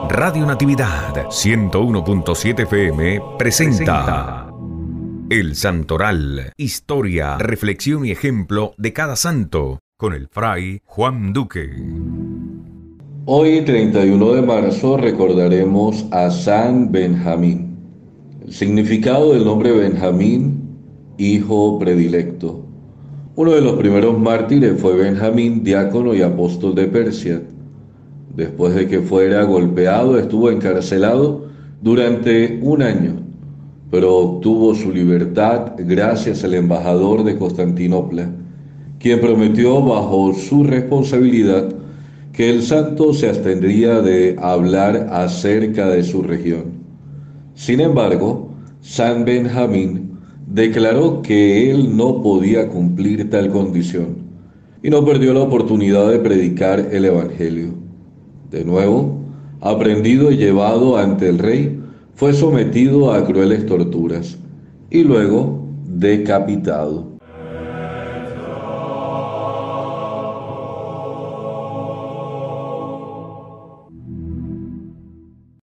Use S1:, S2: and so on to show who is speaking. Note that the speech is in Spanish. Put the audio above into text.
S1: Radio Natividad 101.7 FM presenta El Santoral, historia, reflexión y ejemplo de cada santo, con el fray Juan Duque.
S2: Hoy, 31 de marzo, recordaremos a San Benjamín. El significado del nombre Benjamín, hijo predilecto. Uno de los primeros mártires fue Benjamín, diácono y apóstol de Persia. Después de que fuera golpeado, estuvo encarcelado durante un año, pero obtuvo su libertad gracias al embajador de Constantinopla, quien prometió bajo su responsabilidad que el santo se abstendría de hablar acerca de su región. Sin embargo, San Benjamín declaró que él no podía cumplir tal condición y no perdió la oportunidad de predicar el Evangelio. De nuevo, aprendido y llevado ante el rey, fue sometido a crueles torturas y luego decapitado.